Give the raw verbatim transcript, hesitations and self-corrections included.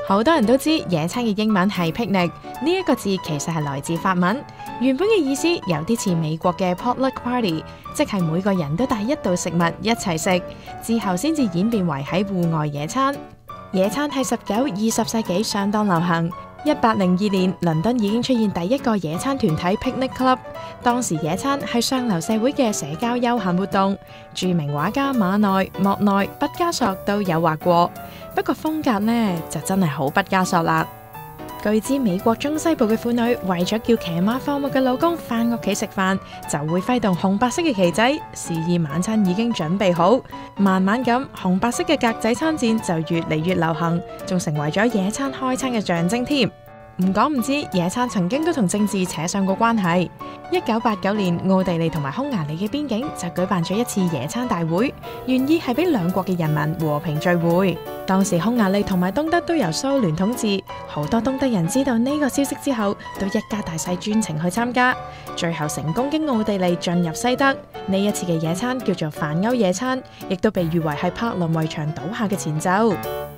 好多人都知野餐嘅英文係 picnic， 呢一個字其實係來自法文，原本嘅意思有啲似美國嘅 potluck party， 即係每個人都帶一道食物一齊食，之後先至演變為喺戶外野餐。野餐喺十九、二十世紀相當流行。一八零二年，倫敦已經出現第一個野餐團體 Picnic Club。當時野餐係上流社會嘅社交休閒活動，著名畫家馬奈、莫奈、畢加索都有畫過。不過風格呢，就真係好畢加索啦。據知美國中西部嘅婦女為咗叫騎馬放牧嘅老公返屋企食飯，就會揮動紅白色嘅旗仔，示意晚餐已經準備好。慢慢咁，紅白色嘅格仔餐墊就越嚟越流行，仲成為咗野餐開餐嘅象徵添。唔講唔知，野餐曾經都同政治扯上過關係。一九八九年，奧地利同埋匈牙利嘅邊境就舉辦咗一次野餐大會，原意係俾兩國嘅人民和平聚會。當時匈牙利同埋東德都由蘇聯統治，好多東德人知道呢個消息之後，都一家大細專程去參加，最後成功經奧地利進入西德。呢一次嘅野餐叫做泛歐野餐，亦都被譽為係柏林圍牆倒下嘅前奏。